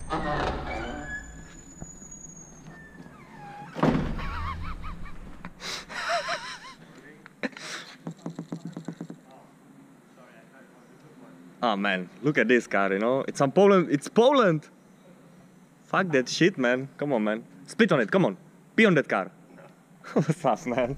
Oh man, look at this car, you know? It's on Poland. It's Poland! Fuck that shit, man. Come on, man. Spit on it, come on. Be on that car. What's up, man?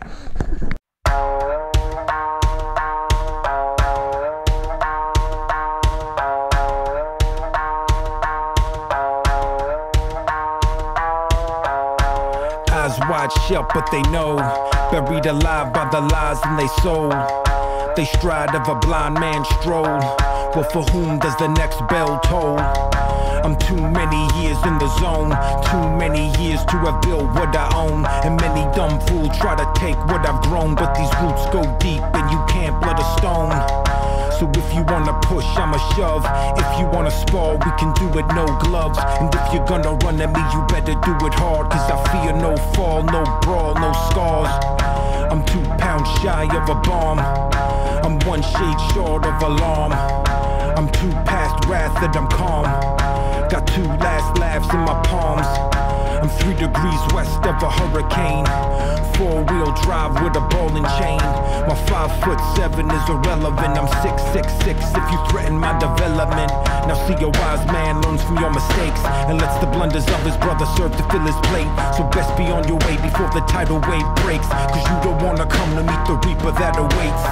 Eyes wide shut, but they know. Buried alive by the lies in they soul. They stride of a blind man's stroll. Well, for whom does the next bell toll? I'm too many years in the zone. Too many years to have built what I own. And many dumb fools try to take what I've grown. But these roots go deep and you can't blood a stone. So if you wanna push, I'ma shove. If you wanna spar, we can do it no gloves. And if you're gonna run at me, you better do it hard. Cause I fear no fall, no brawl, no scars. I'm 2 pounds shy of a bomb. I'm 1 shade short of alarm. I'm too past wrath that I'm calm. Got 2 last laughs in my palms. I'm 3 degrees west of a hurricane. 4-wheel drive with a ball and chain. My 5'7" is irrelevant. I'm 6'6" if you threaten my development. Now see, a wise man learns from your mistakes and lets the blunders of his brother serve to fill his plate. So best be on your way before the tidal wave breaks. Cause you don't wanna come to meet the reaper that awaits.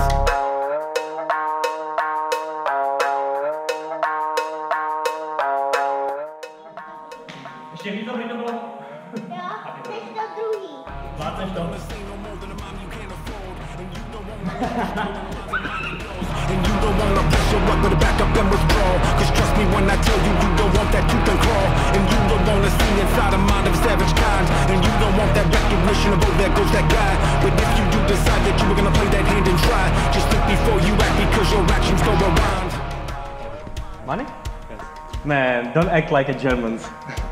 Ještě víc dobrý to bylo? Jo, než to druhý. 20 to. And you don't wanna pressure up, but back up and withdraw. Cause trust me when I tell you, you don't want that tooth and claw. And you don't wanna see inside a mind of savage kind. And you don't want that recognition of, oh, there goes that guy. But if you do decide that you were gonna play that hand and try, just think before you act, because your actions go around. Money? Yes. Man, don't act like a Germans.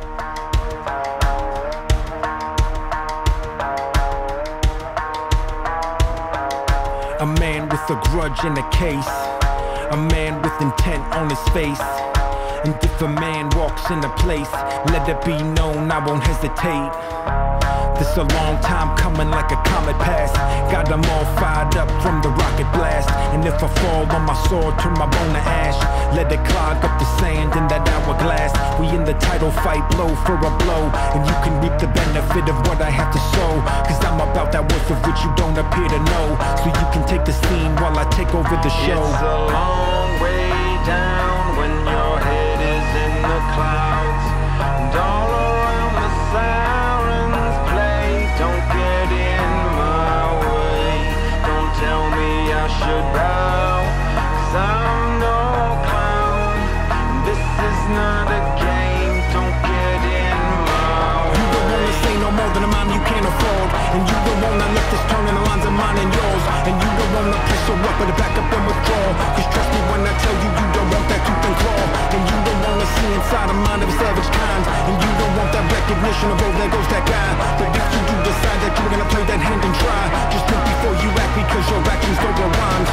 A man with a grudge in a case. A man with intent on his face. And if a man walks in a place, let it be known I won't hesitate. This a long time coming like a comet pass. Got them all fired up from the rocket blast. And if I fall on my sword, turn my bone to ash. Let it clog up the sand in that hourglass. We in the title fight, blow for a blow. And you can reap the benefit of what I have to sow. Cause I'm about that worth of which you don't appear to know. So you can take the scene while I take over the show. It's a long way down when your head is in the clouds. And all around the sirens play. Don't get in my way. Don't tell me I should bow. Cause I'm no clown. This is not a game. Don't get in my way. You don't wanna say no more than a mime you can't afford. And you don't wanna let this turn in the lines of mine and yours. And you don't wanna press your up, but back up and withdraw. Cause trust me when I tell you, you don't want that tooth and claw. And you don't wanna see inside the mind of a savage kind. And you don't want that recognition of, oh, there goes that guy. But if you do decide that you're gonna play that hand and try, just think before you act, because your actions don't rewind.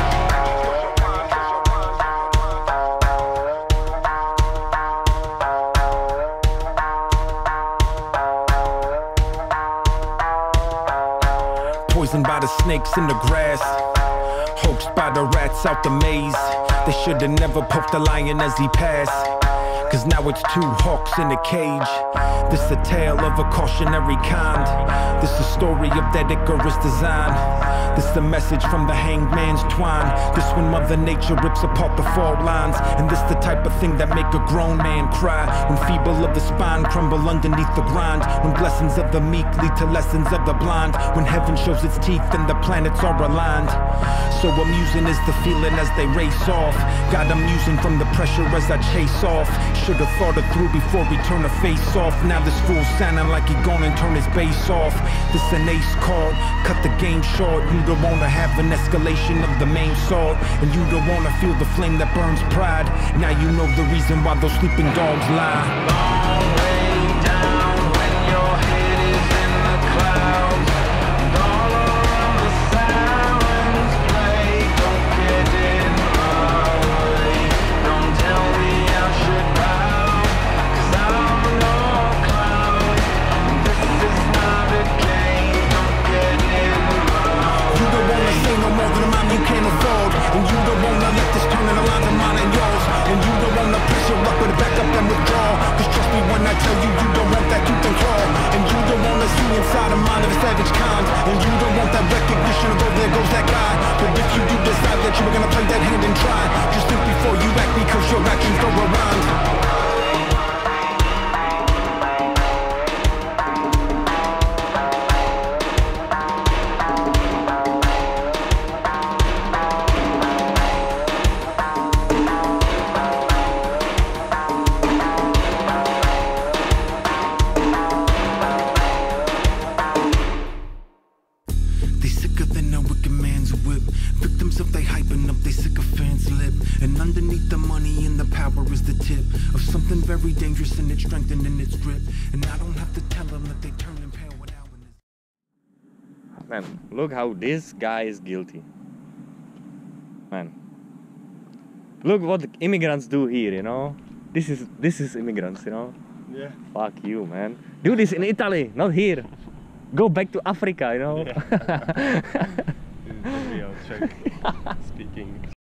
Poisoned by the snakes in the grass, hoaxed by the rats out the maze. They should've never poked the lion as he passed. Cause now it's 2 hawks in a cage. This a tale of a cautionary kind. This a story of that Icarus design. This a message from the hanged man's twine. This when Mother Nature rips apart the fault lines. And this the type of thing that make a grown man cry. When feeble of the spine crumble underneath the grind. When blessings of the meek lead to lessons of the blind. When heaven shows its teeth and the planets are aligned. So amusing is the feeling as they race off. Got amusing from the pressure as I chase off. Should've thought it through before we turn the face off. Now this fool sounding like he gonna turn his bass off. This an ace card, cut the game short. You don't wanna have an escalation of the main sword. And you don't wanna feel the flame that burns pride. Now you know the reason why those sleeping dogs lie. Long way down when your head is in the clouds. And all around the sirens play. Don't get in my way. Don't tell me I should bow. Cause I'm dangerous and it's strengthening its grip. And I don't have to tell them that they turn and pale without. Man, look how this guy is guilty. Man. Look what the immigrants do here, you know? This is immigrants, you know? Yeah. Fuck you, man. Do this in Italy, not here. Go back to Africa, you know? This is the real Czech speaking.